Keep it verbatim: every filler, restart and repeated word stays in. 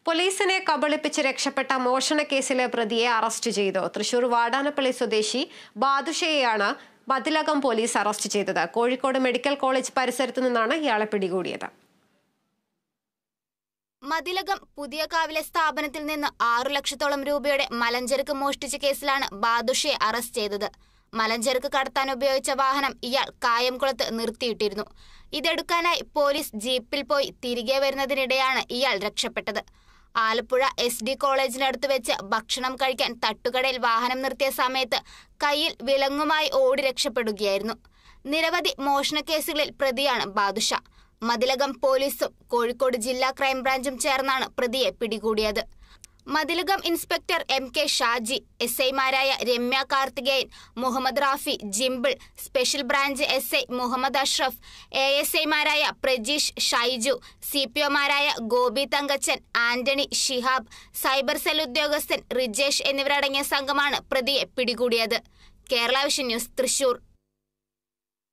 പോലീസിനെ കബളിപ്പിച്ച് രക്ഷപ്പെട്ട മോഷണ കേസിലെ പ്രതിയെ അറസ്റ്റ് ചെയ്തു. തൃശൂർ വാടാനപ്പള്ളി സ്വദേശി ബാദുഷയെയാണ് മതിലകം പോലീസ് അറസ്റ്റ് ചെയ്തത്. കോഴിക്കോട് മെഡിക്കൽ കോളേജ് പരിസരത്തു നിന്നാണ് ഇയാളെ പിടികൂടിയത്. മതിലകം പുതിയകാവിലെ സ്ഥാപനത്തിൽ നിന്ന് ആറു ലക്ഷത്തോളം രൂപയുടെ മലഞ്ചരക്ക് മോഷ്ടിച്ച കേസിലാണ് ബാദുഷയെ അറസ്റ്റ് ചെയ്തത്. മലഞ്ചരക്ക് കടത്താൻ ഉപയോഗിച്ച വാഹനം ഇയാൾ കായംകുളത്ത് നിർത്തിയിട്ടിരുന്നു. ഇതെടുക്കാനായി പോലീസ് ജീപ്പിൽ പോയി തിരികെ വരുന്നതിനിടെയാണ് ഇയാൾ രക്ഷപ്പെട്ടത്. ആലപ്പുഴ എസ് ഡി കോളേജിനടുത്ത് വെച്ച് ഭക്ഷണം കഴിക്കാൻ തട്ടുകടയിൽ വാഹനം നിർത്തിയ സമയത്ത് കയ്യിൽ വിലങ്ങുമായി ഓടി രക്ഷപ്പെടുകയായിരുന്നു. നിരവധി മോഷണ കേസുകളിൽ പ്രതിയാണ് ബാദുഷ. മതിലകം പോലീസും കോഴിക്കോട് ജില്ലാ ക്രൈംബ്രാഞ്ചും ചേർന്നാണ് പ്രതിയെ പിടികൂടിയത്. Mathilakam inspector M K Shaji, S ഐമാരായ Ramya Karthikeyan, Muhammad Rafi, Jimbil, special branch S I Muhammad Ashraf, A S ഐമാരായ പ്രജീഷ്, ഷൈജു, സി പി ഒമാരായ ഗോപി തങ്കച്ചൻ, ആന്റണി, ഷിഹാബ്, സൈബർ സെൽ ഉദ്യോഗസ്ഥൻ റിജേഷ് എന്നിവരടങ്ങിയ സംഘമാണ് പ്രതിയെ പിടികൂടിയത്. Kerala Vision News, Thrissur.